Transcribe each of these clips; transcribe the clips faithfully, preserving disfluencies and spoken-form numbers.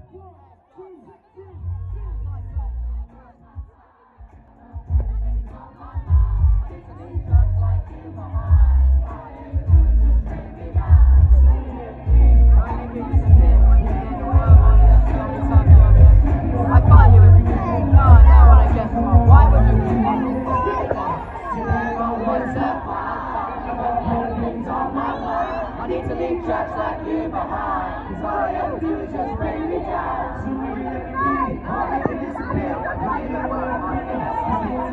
Tracks like you behind, 'cause all I ever do is just bring me down. So when you look at me, all I can disappear. I got you the world, I can't see it.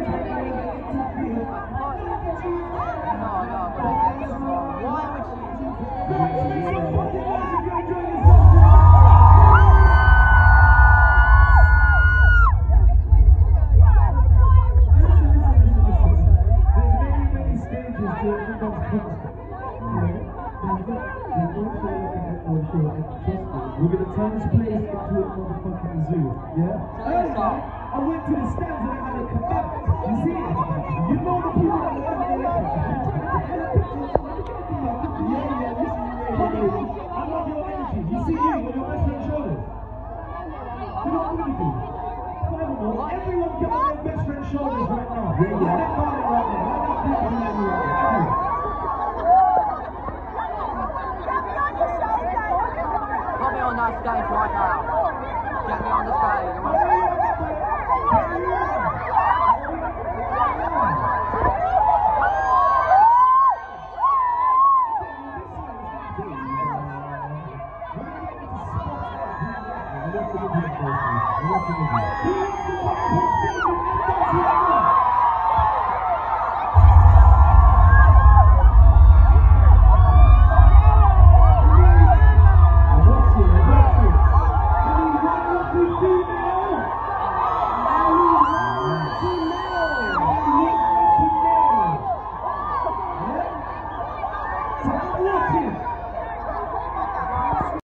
No, no, but I get this wrong. Why would We're gonna turn this place into a motherfucking zoo, yeah? Earlier, I went to the stands and I had a kebab. You see it? You know the people that were there. Yeah, yeah, this is really I love your energy. You see you with your best friend shoulders. You know what I'm gonna do? Furthermore, everyone get on their best friend shoulders right now. Yeah, yeah. Let them go right now. Let that people know you right now. Put me on that stage right now. Get me on the stage. I want to see it. Watch it!